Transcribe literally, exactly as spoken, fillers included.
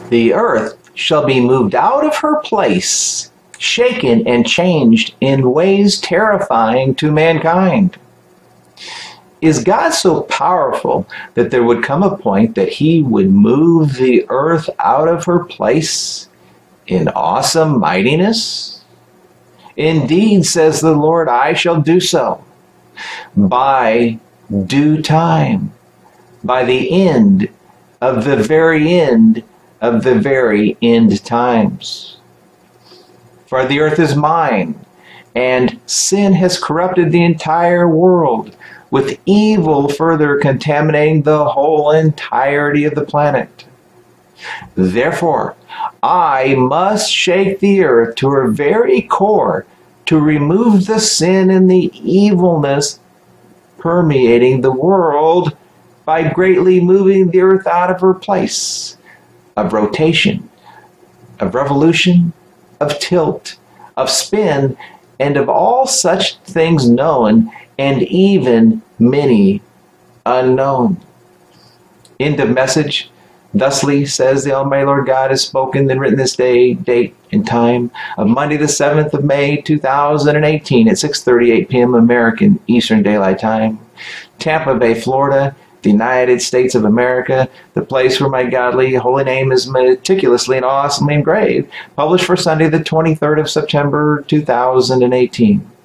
The earth shall be moved out of her place, shaken and changed in ways terrifying to mankind. Is God so powerful that there would come a point that he would move the earth out of her place in awesome mightiness? Indeed, says the Lord, I shall do so by due time, by the end of the very end of the very end times. For the earth is mine, and sin has corrupted the entire world, with evil further contaminating the whole entirety of the planet. Therefore, I must shake the earth to her very core to remove the sin and the evilness permeating the world by greatly moving the earth out of her place of rotation, of revolution, of tilt, of spin, and of all such things known and even many unknown. End of message. Thusly says the Almighty Lord God has spoken and written this day, date, and time of Monday the seventh of May two thousand eighteen at six thirty-eight p m American Eastern Daylight Time. Tampa Bay, Florida, the United States of America, the place where my godly holy name is meticulously and awesomely engraved. Published for Sunday the twenty-third of September two thousand eighteen.